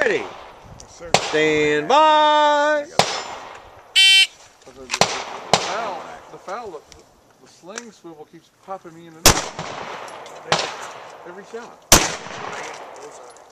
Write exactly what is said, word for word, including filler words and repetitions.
ready. Yes, sir. Stand by. The, the, the foul, the foul, the, the sling swivel keeps popping me in the neck. Every shot.